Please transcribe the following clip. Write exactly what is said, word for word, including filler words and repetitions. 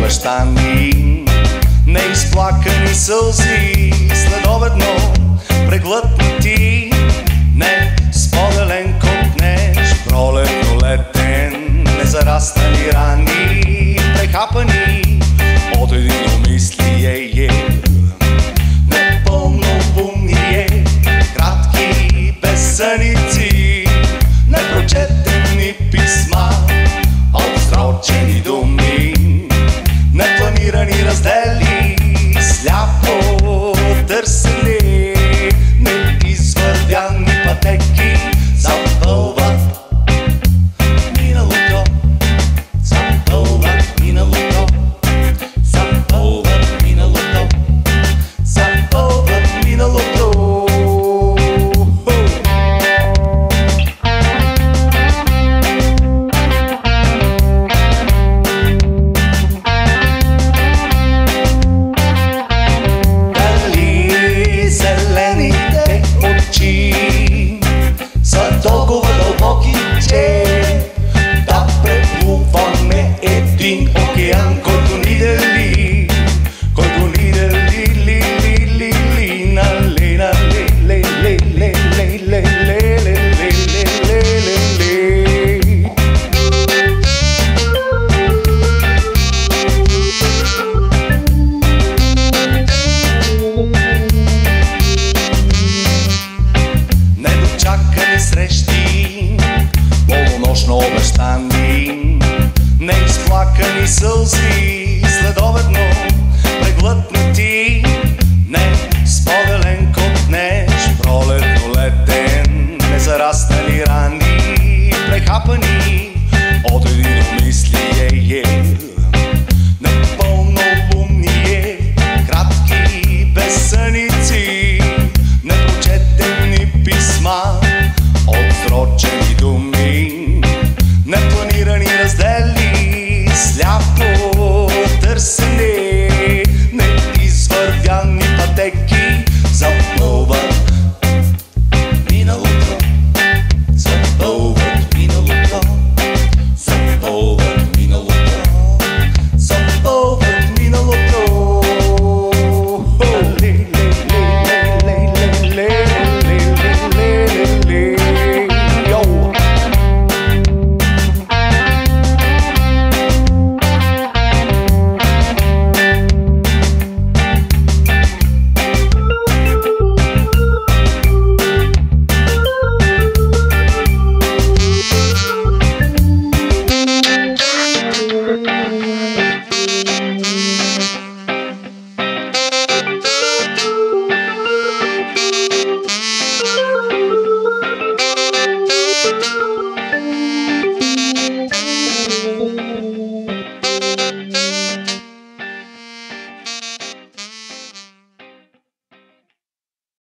обещани, неизплакани сълзи, следобедно преглътнати, не споделен копнеж, пролетно-летен, незараснали рани, прехапани от един умислие, непълно бумние, кратки безсъници, непрочетени писма, отсрочени думи, непланирани раздели, сляпо търсене, неизвървяни пътеки запълват миналото, запълват миналото, запълват миналото, запълват миналото. Са толкова дълбоки, че да преплуваме един океан, който ни дели, който ни дели, ли, ли, ли, ли, на, ли, на, ли, ли, ли, ли, ли, ли, ли, ли, ли, ли, ли. Недочакани срещи, полунощно обещани, неизплакани сълзи, следобедно преглътнати, не споделен копнеж, пролетно-летен, незараснали рани, прехапани